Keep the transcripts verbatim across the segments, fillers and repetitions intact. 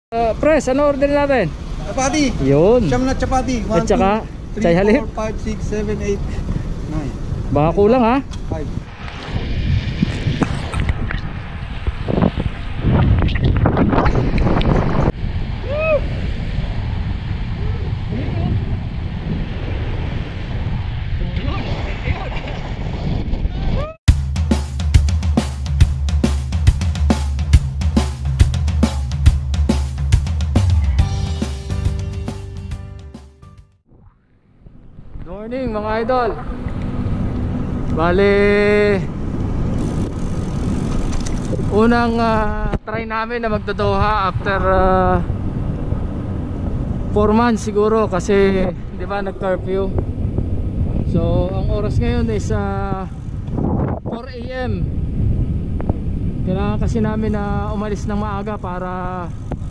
Uh, press, ano order natin? Chapati. Yun. Siyam na chapati. At saka, chay halip. four, five, six, seven, eight, nine. Baka kulang ha? five. Morning mga idol. Bale, unang uh, try namin na magdodoha after four uh, months siguro kasi di ba nag-curfew. So ang oras ngayon is uh, four A M Kailangan kasi namin na umalis ng maaga para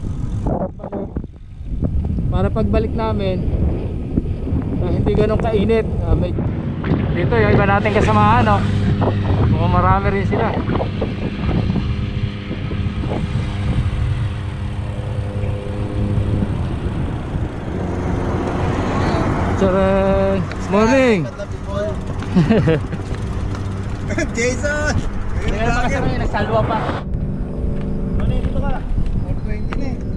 para pagbalik namin na hindi ganun kainit. uh, may... Dito yung iba natin kasamahan, no? Mukhang marami rin sila. Charan! Morning! Jason! Hindi na makasama yun, nagsalwa pa. Ano dito ka? four twenty na eh.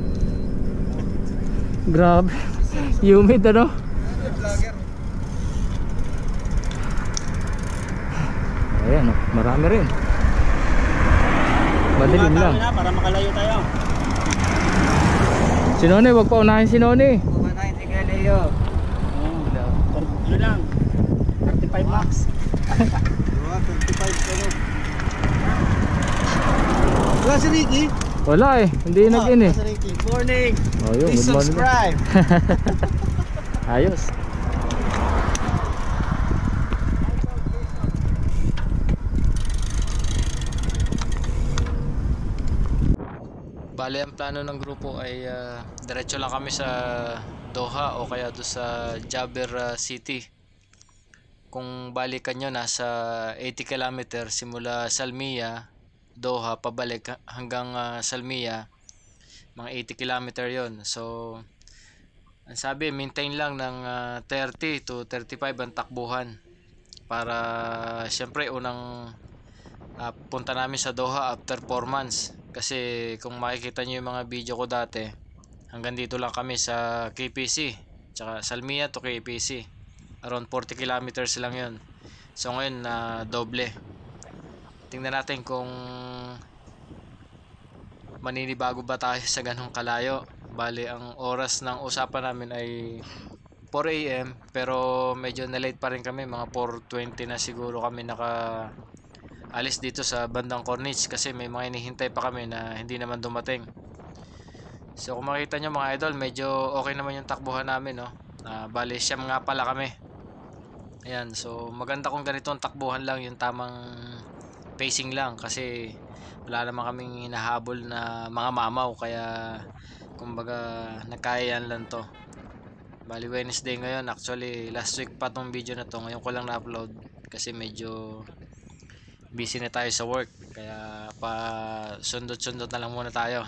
Grabe. Humid, ano? Vlogger. Ayan, oh, marami rin. Madilim lang. Na, para makalayo tayo. Si Noni, wag pa unahin si Noni. Pumanahin si Kaleo. Oo. Ano lang? thirty-five max. Diba? thirty-five ano? Wala si Ricky? Wala eh, hindi Oo, nag-in eh. wala si Ricky. Morning! Oh, yun, Please good morning. subscribe! Ayos. Bale, ang plano ng grupo ay uh, diretso lang kami sa Doha o kaya do sa Jabber uh, City. Kung balikan nyo, nasa eighty kilometers simula Salmiya, Doha, pabalik hanggang uh, Salmiya, mga eighty kilometers yon. So ang sabi, maintain lang ng uh, thirty to thirty-five ang takbuhan para syempre unang uh, punta namin sa Doha after four months. Kasi kung makikita nyo yung mga video ko dati, hanggang dito lang kami sa K P C, tsaka Salmiya to K P C, around forty kilometers lang yun. So ngayon na uh, doble. Tingnan natin kung maninibago ba tayo sa ganong kalayo. Bali, ang oras ng usapan namin ay four A M pero medyo na-late pa rin kami. Mga four twenty na siguro kami naka alis dito sa bandang Corniche kasi may mga hinihintay pa kami na hindi naman dumating. So kung makita nyo mga idol, medyo okay naman yung takbuhan namin, no? Uh, bali, siyam nga pala kami. Ayan, so maganda kung ganitong takbuhan lang, yung tamang pacing lang kasi wala naman kaming hinahabol na mga mamaw, kaya kumbaga nagkayan lang to. Bali Wednesday ngayon, actually last week pa tong video na to, ngayon ko lang na-upload kasi medyo busy na tayo sa work, kaya pa sundot-sundot na lang muna tayo.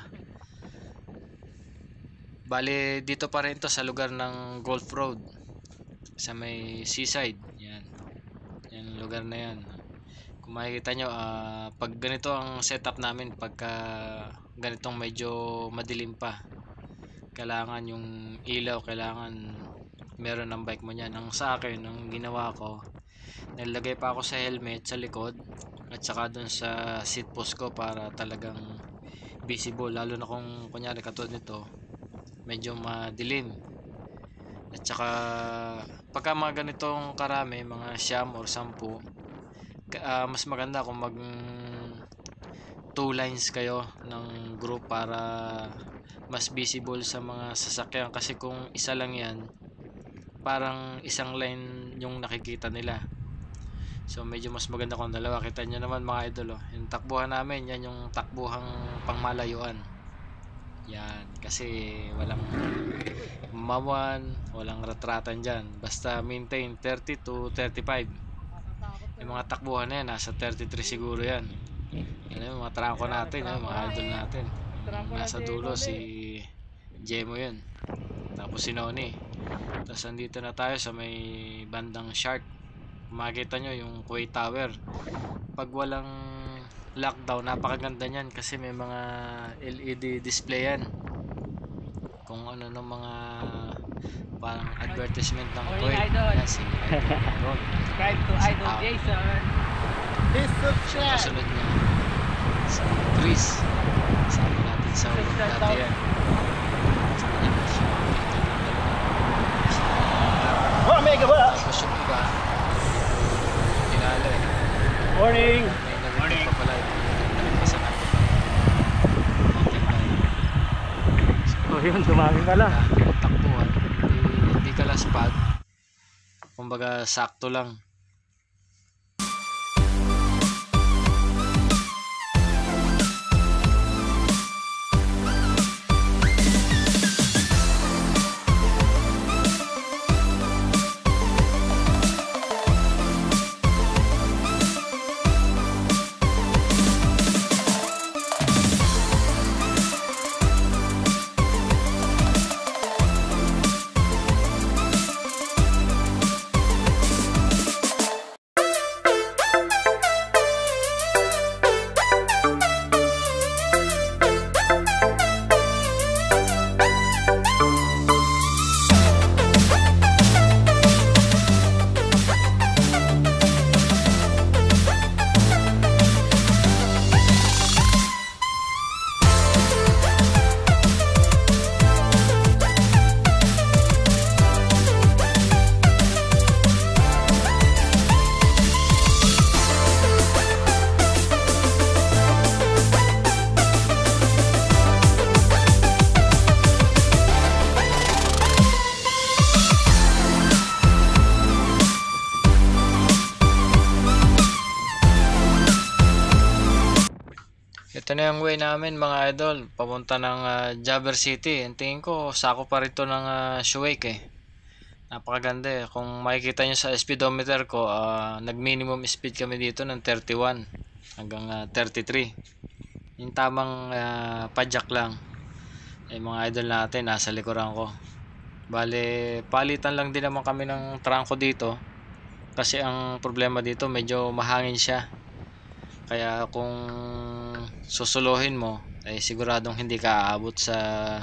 Bali dito pa rin to sa lugar ng Gulf Road sa may seaside. Yan, yan lugar na yan. Kung makikita nyo, uh, pag ganito ang setup namin, pagka ganitong medyo madilim pa, kailangan yung ilaw, kailangan meron ng bike mo niyan. Ang sa akin, ang ginawa ko, nilagay pa ako sa helmet sa likod at saka dun sa seat post ko para talagang visible, lalo na kung kunyari katulad nito medyo madilim. At saka pagka mga ganitong karami, mga siyam or sampu, uh, mas maganda kung mag two lines kayo ng group para mas visible sa mga sasakyan, kasi kung isa lang yan, parang isang line yung nakikita nila. So medyo mas maganda kung dalawa. Kita nyo naman mga idol, oh, yung takbuhan namin, yan yung takbuhang pangmalayuan. Yan, kasi walang mawan, walang ratratan dyan. Basta maintain thirty to thirty-five. Yung mga takbuhan na yan, nasa thirty-three siguro yan. Yan yung mga trangko natin, yung mga idol natin. Nasa dulo si Jemo yun. Tapos si Noni. Tapos andito na tayo sa may bandang Shark. Makikita nyo yung Kuwait Tower. Pag walang lockdown, napakaganda niyan kasi may mga L E D display yan. Kung ano ng mga parang advertisement ng Morning, Kuwait. Idol. Yan, si Idol Ron. Subscribe to Idol Ah. Jason. Please subscribe. Kasunod niya si Chris. Sabi natin sa ulog Subscribe dati daw. yan. Sabi niya siya. Oh, mega ba? Tapos yung iba, tinalo eh. Morning. May nagiging pa pala. Nagpasan ako pa. Mountain bike. Oh, yun, dumami pala. Kaya takbuhan. Hindi, hindi ka laspad. Kumbaga sakto lang. Ito na yung way namin mga idol, papunta ng ah, Jabber City. Ang tingin ko, sako pa rito ng uh, Shuwaik eh. Napakaganda eh. Kung makikita nyo sa speedometer ko, ah, nag minimum speed kami dito ng thirty-one hanggang ah, thirty-three. Yung tamang ah, padjak lang. Eh mga idol natin, nasa likuran ko. Bale, palitan lang din naman kami ng trangko dito. Kasi ang problema dito, medyo mahangin siya. Kaya kung susuluhin mo ay siguradong hindi ka aabot sa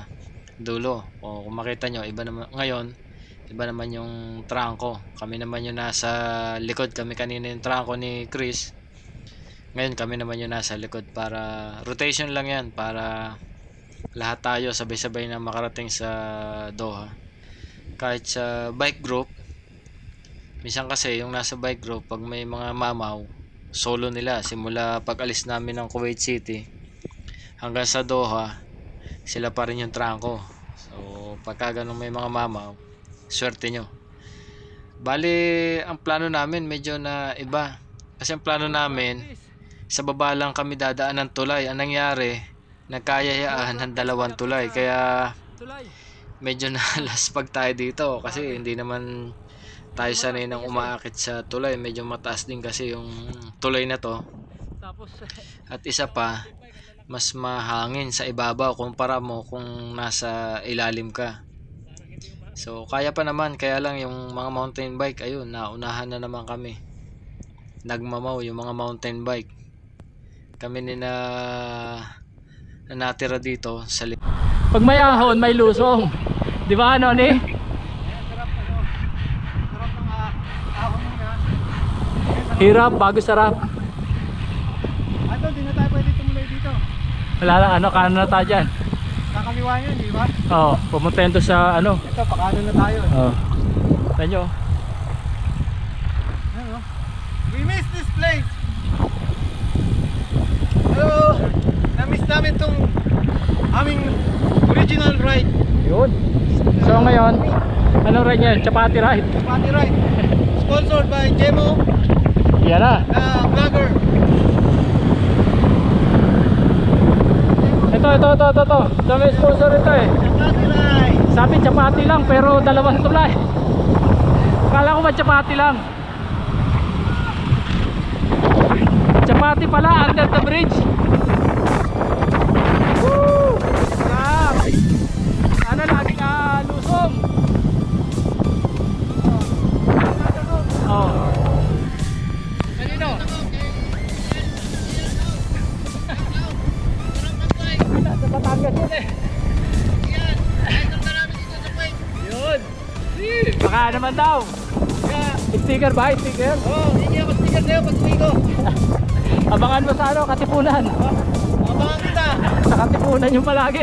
dulo. O kung makita nyo, iba naman ngayon, iba naman yung trangko. Kami naman yung nasa likod. Kami kanina yung trangko ni Chris. Ngayon kami naman yung nasa likod. Para rotation lang yan, para lahat tayo sabay-sabay na makarating sa Doha. Kahit sa bike group, minsan kasi yung nasa bike group, pag may mga mamaw, solo nila simula pag alis namin ng Kuwait City hanggang sa Doha, sila pa rin yung trangko. So pagka ganun may mga mamaw, swerte nyo. Bali, ang plano namin medyo na iba. Kasi ang plano namin, sa baba lang kami dadaan ng tulay. Ang nangyari, nagkayayaan ng dalawang tulay. Kaya medyo nalaspag tayo dito. Kasi hindi naman tayo sanay nang umaakit sa tulay. Medyo mataas din kasi yung tulay na to. At isa pa, mas mahangin sa ibabaw kumpara mo kung nasa ilalim ka. So kaya pa naman, kaya lang yung mga mountain bike, ayun, naunahan na naman kami. Nagmamaw yung mga mountain bike. Kami ni na, na natira dito sa li- Pag may ahon, may lusong. Di ba ano ni? Hirap bago sarap. Ato, di na tayo pwede tumuloy dito. Wala lang ano, kanan na tayo dyan. Kakaliwa yun, di ba? Oo, pumunta yun to sa ano. Ito, pakano na tayo. Oo. Tignan nyo. Ano? We miss this place. Hello! Na-miss namin tong aming original ride. Yun. So ngayon, anong ride nyo? Chapati ride. Party ride. Sponsored by Jemo, Yan na. na vlogger. Ito, ito, ito, ito, ito. Ito may sponsor ito eh. Party ride. Sabi chapati lang pero dalawang tulay. Kala ko ba chapati lang? Chapati pala, under the bridge. Woo! Sarap! Ano Baka naman daw. Sticker ba? Sticker? Oo, hindi ako sticker sa'yo pag uwi ko. Abangan mo sa ano, Katipunan. Abangan kita. Sa Katipunan yung palagi.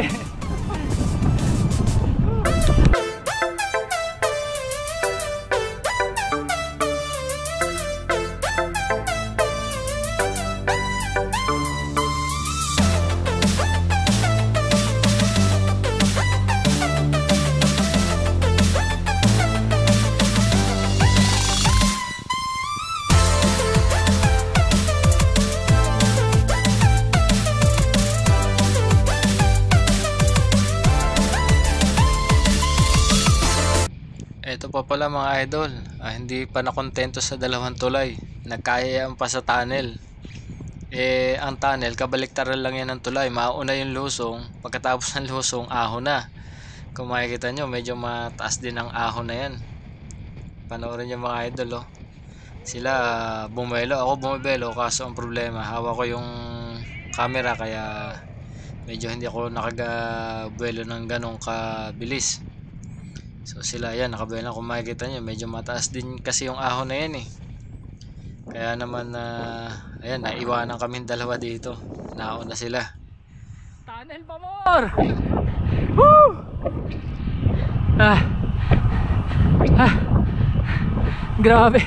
Ito pa pala mga idol, ah, hindi pa nakontento sa dalawang tulay, nagkayaan pa sa tunnel. Eh ang tunnel kabaliktaran lang yan ng tulay, mauna yung lusong, pagkatapos ng lusong ahon na. Kung makikita nyo medyo mataas din ang ahon na yan. Panoorin nyo mga idol oh. Sila ah, bumelo, ako bumibelo, kaso ang problema hawak ko yung camera kaya medyo hindi ako nakagabuelo ng ganong kabilis. So sila yan, nakabuelo. Kung makikita nyo medyo mataas din kasi yung ahon na yan eh. Kaya naman uh, ayan, naiwanan kami dalawa dito, nauna sila. Tunnel pa more! Woo! Ah. Ah. Grabe.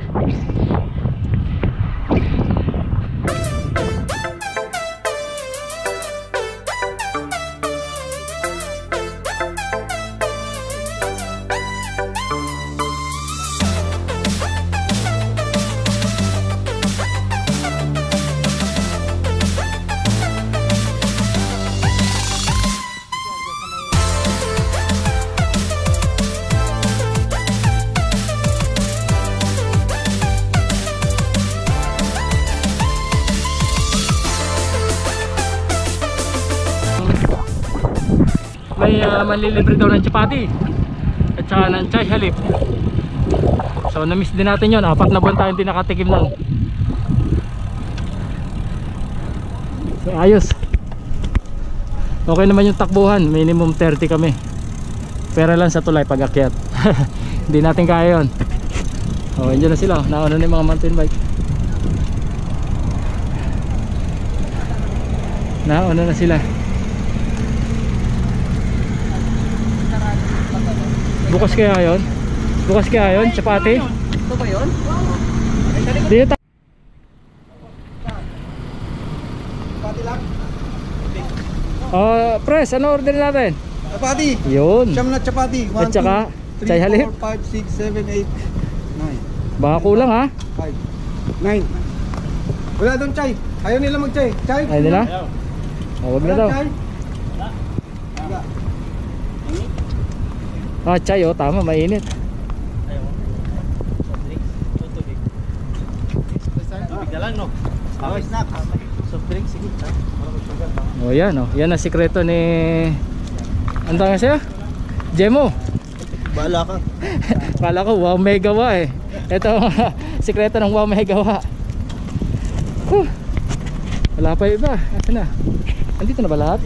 May uh, manlilibre daw ng chapati at saka ng chai halip. So na-miss din natin yon. Apat na buwan tayong hindi nakatikim nun. So ayos. Okay naman yung takbuhan. Minimum thirty kami. Pera lang sa tulay pag akyat. Hindi natin kaya yun. Oh, andyan na sila. Nauna na yung mga mountain bike. Nauna na sila. Bukas kaya yun? Bukas kaya yun? Chapati? Ito ba yun? Dito ta- Pati lang. Oh, press, ano order natin? Chapati. Yun. Siyam na chapati. At saka, chai halip? four, five, six, seven, eight, nine. Baka kulang ha? five, nine. Wala doon chai. Ayaw nila mag-chai. Chai? Ayaw nila? Oh, wag na Wala daw. chai? Wala. Ah, chai oh, tama, mainit. Tubig na lang, no? Okay, snack. Soft drink, sige. Oh, yan oh. Yan ang sikreto ni... Ano tawag sa'yo? Jemo. Bahala ka. Kala ko wow megawa eh. Ito ang sikreto ng wow megawa. Huh. Wala pa iba. Asa na? Andito na ba lahat?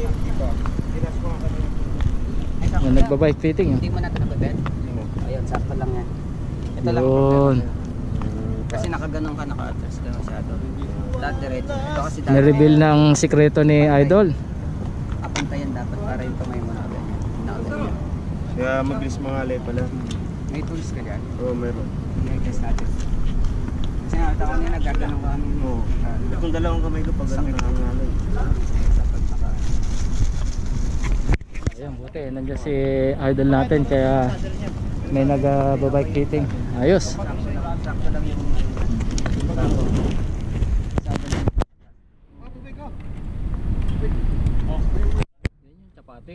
Yan, nagbabike fitting. Hindi mo natin nababed? Ayun, sakto lang yan. Ito lang. Yun. Kasi nakaganon ka, naka-atras ka masyado. Lahat diretso. Ito kasi dati. Na-reveal ng sikreto ni Idol. Apuntayan dapat para yung kamay mo nakaganyan. Nakaganyan. Kaya mabilis mangalay pala. May tools ka dyan? Oo, meron. I-test natin. Kasi nakita ko niya nagaganon ka kami. Oo. Itong dalawang kamay ko pag ano nangangalay. Ayan, buti. Nandiyan si Idol natin kaya may nag-bike fitting. Ayos. Sakto lang yung... Chapati.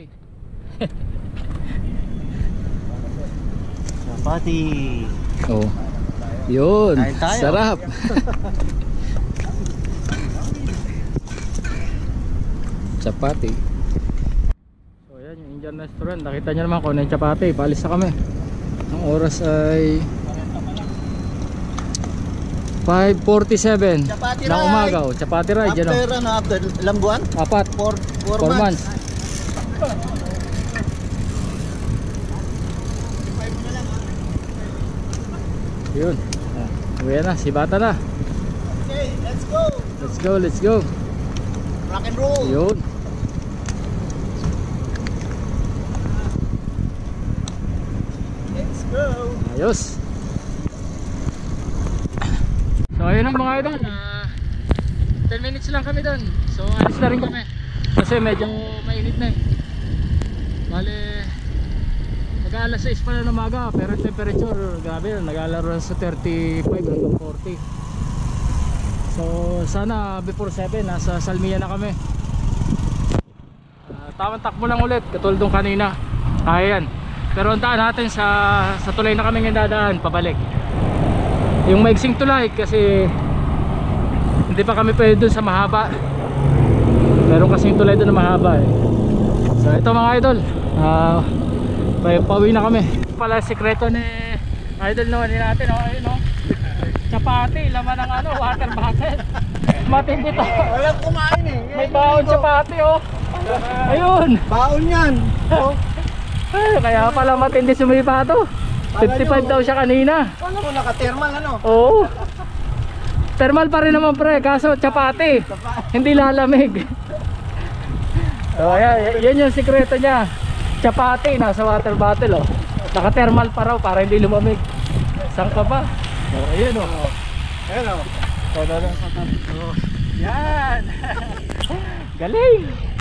Chapati. Oh. Yun. Kain tayo. Sarap. Chapati. So ayan yung Indian restaurant. Nakita nyo naman kung ano yung chapati. Paalis na kami. Ang oras ay five forty-seven Chapati ng ride. umaga. Oh, chapati ride. Yan, After, oh. ano, after ilang buwan? Apat. Four, four, four months. months. Yun. Ah, uwi na, si Bata na. Okay, let's go. Let's go, let's go. Rock and roll. Yun. Let's go. Ayos. So ayun ang mga idol, uh, ten minutes lang kami doon. So alis na rin kami kasi medyo mainit na eh. Bale mag alas sais pa na ng umaga, pero temperature grabe yun, naglalaro sa thirty-five hanggang forty. So sana before seven nasa Salmiya na kami. uh, Tamang takbo lang ulit katulad nung kanina. Ayan. Pero ang daan natin sa, sa tulay na kami ng dadaan pabalik. Yung maiksing tulay kasi hindi pa kami pwede dun sa mahaba. Meron kasing tulay dun na mahaba eh. So ito mga idol, uh, pauwi na kami. Pala sikreto ni idol naman din natin, oh, ayun oh. Chapati, laman ng ano, water bottle. Matindi to. Walang kumain eh. May baon chapati oh. Ayun. Baon yan. Oh. Ay, kaya pala matindi sumipa to. fifty-five daw siya kanina. Paano mo naka-thermal ano? Oo. Thermal pa rin naman pre, kaso chapati. Hindi lalamig. So ayan, yan yung sikreto niya. Chapati nasa water bottle oh. Naka-thermal pa raw para hindi lumamig. Saan ka ba? Oh, ayun oh. Ayun o. Oh, no, no, no. Yan. Galing.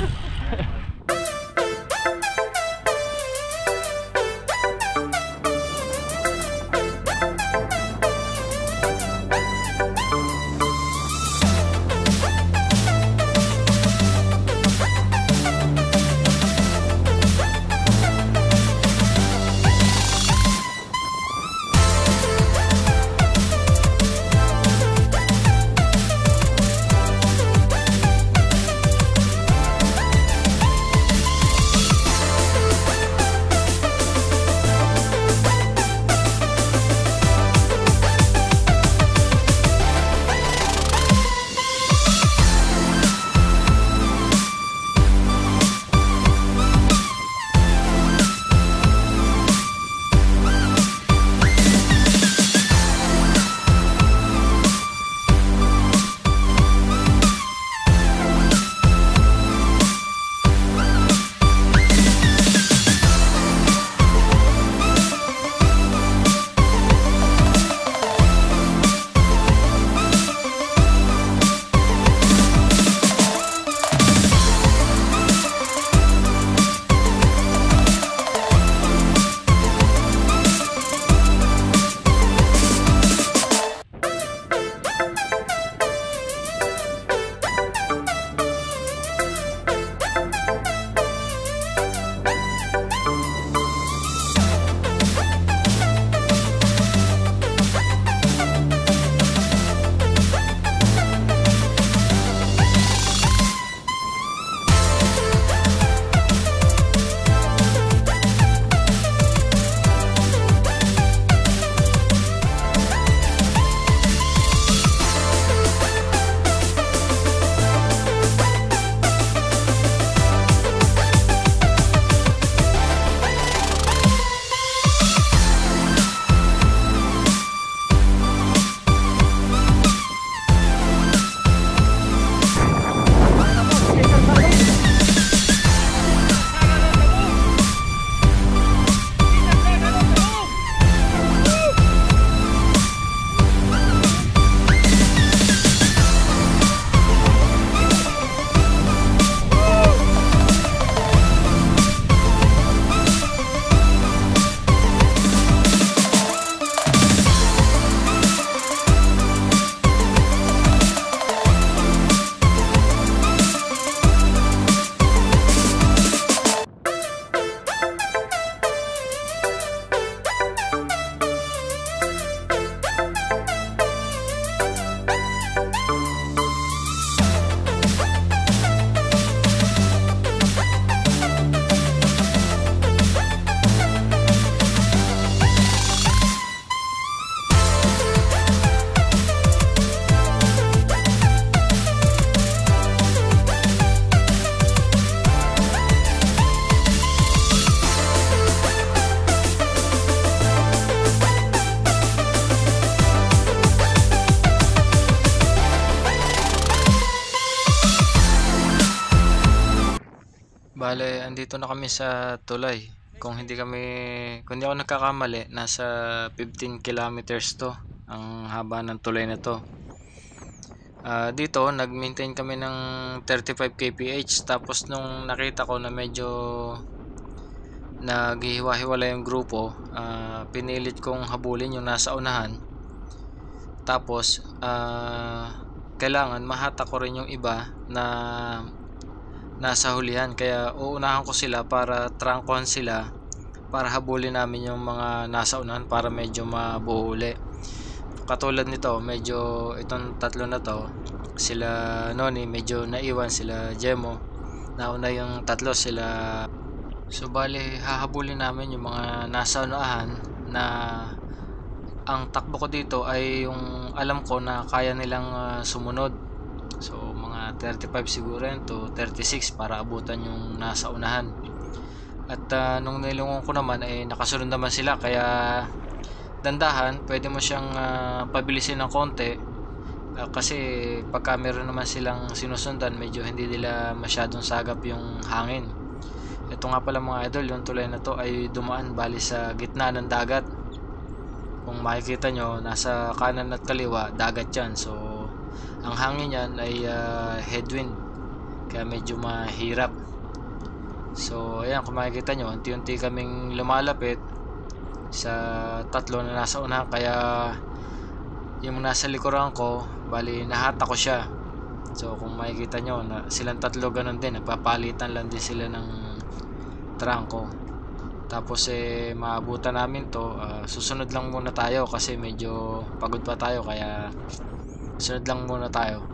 nandito na kami sa tulay. Kung hindi kami, kung hindi ako nagkakamali, nasa fifteen kilometers to ang haba ng tulay na to. Uh, dito nag-maintain kami ng thirty-five kilometers per hour, tapos nung nakita ko na medyo naghihiwa-hiwala yung grupo, uh, pinilit kong habulin yung nasa unahan. Tapos uh, kailangan mahatak ko rin yung iba na nasa hulihan, kaya uunahan ko sila para trangkuhan sila para habulin namin yung mga nasa unahan para medyo mabuhuli. Katulad nito, medyo itong tatlo na to, sila Noni medyo naiwan, sila Jemo nauna yung tatlo, sila. So bali hahabulin namin yung mga nasa unahan na ang takbo ko dito ay yung alam ko na kaya nilang uh, sumunod. So mga thirty-five siguro yan to thirty-six para abutan yung nasa unahan. At uh, nung nilungon ko naman ay nakasunod naman sila, kaya dandahan, pwede mo siyang uh, pabilisin ng konti uh, kasi pagka meron naman silang sinusundan, medyo hindi nila masyadong sagap yung hangin. Ito nga pala mga idol, yung tulay na to ay dumaan bali sa gitna ng dagat. Kung makikita nyo, nasa kanan at kaliwa dagat yan. So ang hangin yan ay uh, headwind, kaya medyo mahirap. So ayan, kung makikita nyo, unti-unti kaming lumalapit sa tatlo na nasa una, kaya yung nasa likuran ko, bali nahata ko siya. So kung makikita nyo, na silang tatlo ganun din, nagpapalitan lang din sila ng trangko. Tapos eh maabutan namin to, uh, susunod lang muna tayo kasi medyo pagod pa tayo, kaya sunod lang muna tayo.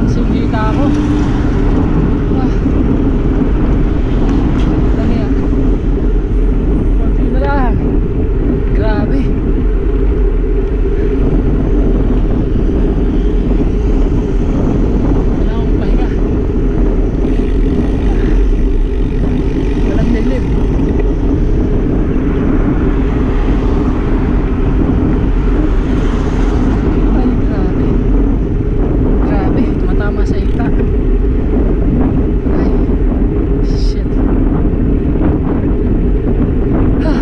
Max yung kita ko. Ah. Dami ah. Konti na lang. Grabe. Wala akong pahinga. Walang dilim. Ay, grabe. Grabe, tumatama sa hita. Ay, shit. Ha.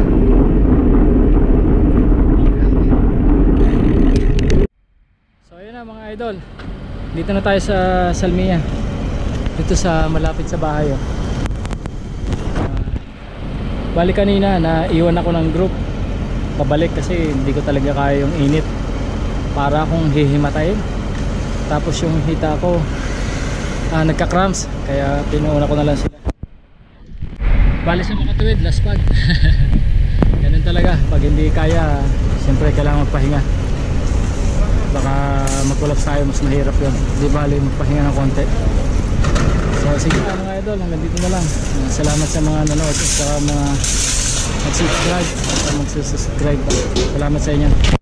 So ayun na mga idol. Dito na tayo sa Salmiya. Dito sa malapit sa bahay oh. Uh, bali kanina na iwan ako ng group. Pabalik kasi hindi ko talaga kaya yung init. Para akong hihimatayin. Tapos yung hita ko ah, nagka-cramps. Kaya pinuuna ko na lang sila. Bali sa makatuwid, last pag. Ganun talaga. Pag hindi kaya, siyempre kailangan magpahinga. Baka mag-collapse tayo, mas mahirap yun. Di bali magpahinga ng konti. So sige na mga idol, hanggang dito na lang. Uh, salamat sa mga nanood at sa mga mag-subscribe at magsusubscribe. Salamat sa inyo.